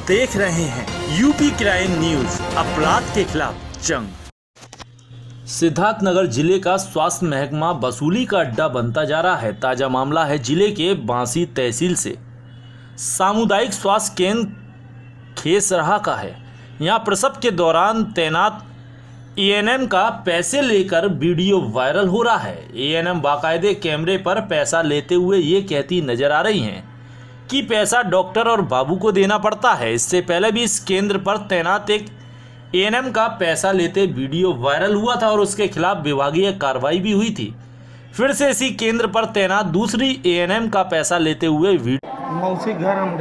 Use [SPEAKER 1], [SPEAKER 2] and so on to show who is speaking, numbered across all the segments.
[SPEAKER 1] देख रहे हैं यूपी क्राइम न्यूज, अपराध के खिलाफ जंग। सिद्धार्थनगर जिले का स्वास्थ्य महकमा वसूली का अड्डा बनता जा रहा है। ताजा मामला है जिले के बांसी तहसील से सामुदायिक स्वास्थ्य केंद्र खेसरहा का है। यहां प्रसव के दौरान तैनात एएनएम का पैसे लेकर वीडियो वायरल हो रहा है। एएनएम बाकायदे कैमरे पर पैसा लेते हुए ये कहती नजर आ रही हैं कि पैसा डॉक्टर और बाबू को देना पड़ता है। इससे पहले भी इस केंद्र पर तैनात एक एएनएम का पैसा लेते वीडियो वायरल हुआ था और उसके खिलाफ विभागीय कार्रवाई भी हुई थी। फिर से इसी केंद्र पर तैनात दूसरी एएनएम का पैसा लेते हुए वीडियो
[SPEAKER 2] मौसी घर हम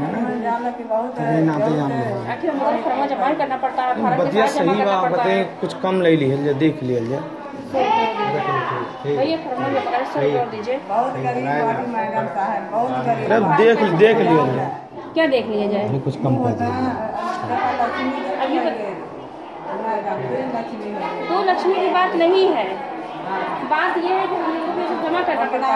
[SPEAKER 2] बतिया सही बात बताए, कुछ कम ले लिया देख लिया देख लिया
[SPEAKER 3] क्या देख लिया जाए,
[SPEAKER 2] कुछ कम कर
[SPEAKER 3] तो लक्ष्मी की बात नहीं है। बात यह है कि हम लोगों को जमा करना पड़ता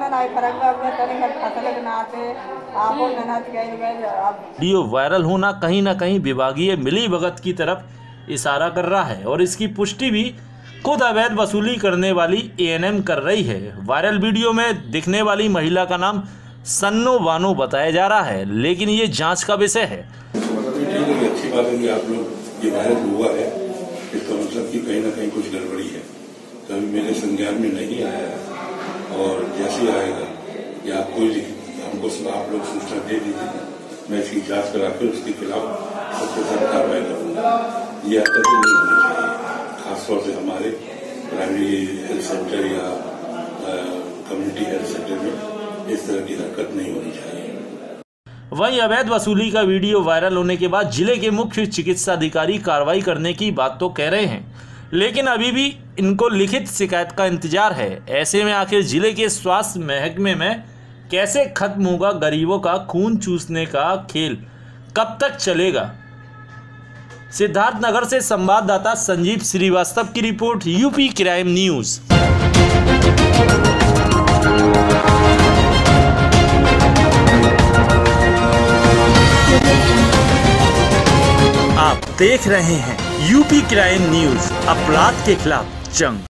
[SPEAKER 3] है।
[SPEAKER 1] वीडियो वायरल होना कहीं न कहीं विभागीय मिलीभगत की तरफ इशारा कर रहा है और इसकी पुष्टि भी खुद अवैध वसूली करने वाली एएनएम कर रही है। वायरल वीडियो में दिखने वाली महिला का नाम सन्नो बानो बताया जा रहा है, लेकिन ये जांच का विषय है।
[SPEAKER 4] अच्छी बात है कि आप लोग ये वायरल हुआ है, इसका मतलब कि कहीं ना कहीं कुछ गड़बड़ी है। कभी मेरे संज्ञान में नहीं आया है और जैसे आएगा या कोई हमको आप लोग सूचना दे दीजिए, मैं इसकी जांच कराकर उसके खिलाफ सबसे सख्त कार्रवाई करूंगा। ये हरकतें नहीं होनी चाहिए, खासतौर से हमारे प्राइमरी हेल्थ सेंटर या कम्युनिटी हेल्थ सेंटर में इस तरह की हरकत नहीं होनी चाहिए।
[SPEAKER 1] वहीं अवैध वसूली का वीडियो वायरल होने के बाद जिले के मुख्य चिकित्सा अधिकारी कार्रवाई करने की बात तो कह रहे हैं, लेकिन अभी भी इनको लिखित शिकायत का इंतजार है। ऐसे में आखिर जिले के स्वास्थ्य महकमे में कैसे खत्म होगा गरीबों का खून चूसने का खेल, कब तक चलेगा? सिद्धार्थनगर से संवाददाता संजीव श्रीवास्तव की रिपोर्ट, यूपी क्राइम न्यूज। आप देख रहे हैं यूपी क्राइम न्यूज, अपराध के खिलाफ जंग।